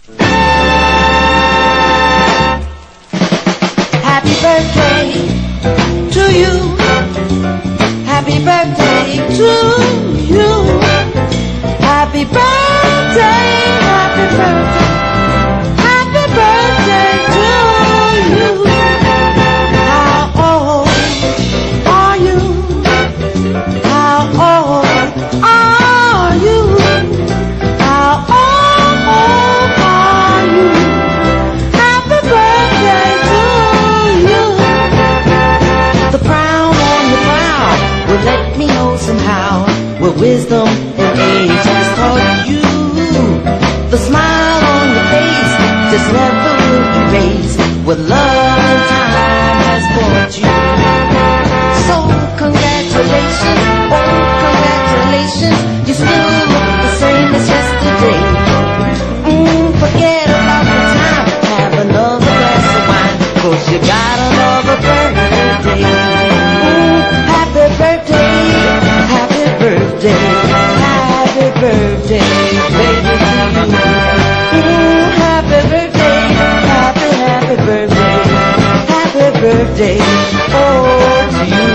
Happy birthday to you. Happy birthday to you. Happy birthday, happy birthday, happy birthday to you. How old are you? How old are you? How old are you? Happy birthday to you. The frown on your brow will let me know somehow what wisdom and age has taught you. The smile on your face just never will erase what love and time has brought you. So congratulations, oh congratulations, you still look the same as yesterday. Forget about the time, have another glass of wine, 'cause you got another birthday. Happy birthday, happy birthday, happy birthday, baby to you. Happy birthday, happy birthday, happy birthday, oh to you.